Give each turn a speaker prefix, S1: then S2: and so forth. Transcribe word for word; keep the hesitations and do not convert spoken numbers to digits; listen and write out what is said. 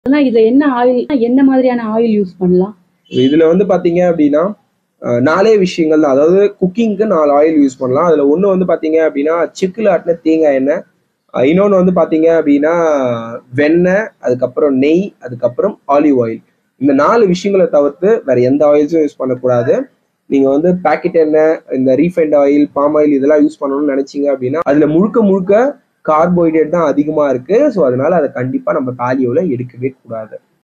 S1: ஆனா இதுல என்ன ஆயில், என்ன மாதிரியான ஆயில் யூஸ் பண்ணலாம்?
S2: இதுல வந்து பாத்தீங்க அப்படின்னா நாலே விஷயங்கள் தான். அதாவது குக்கிங்க்கு நாலு ஆயில் யூஸ் பண்ணலாம். அதுல ஒண்ணு வந்து பாத்தீங்க அப்படின்னா செக்குல ஆட்டின தேங்காய் எண்ணெய், இன்னொன்று வந்து பாத்தீங்க அப்படின்னா வெண்ணெய், அதுக்கப்புறம் நெய், அதுக்கப்புறம் ஆலிவ் ஆயில். இந்த நாலு விஷயங்களை தவிர்த்து வேற எந்த ஆயில்ஸும் யூஸ் பண்ணக்கூடாது. நீங்க வந்து பாக்கெட் எண்ணெய், இந்த ரீஃபைண்ட் ஆயில், பாம் ஆயில் இதெல்லாம் யூஸ் பண்ணணும்னு நினைச்சீங்க அப்படின்னா அதுல முழுக்க முழுக்க கார்போஹைட்ரேட் தான் அதிகமா இருக்கு. ஸோ அதனால அதை கண்டிப்பா நம்ம பாலியோல எடுக்கவே கூடாது.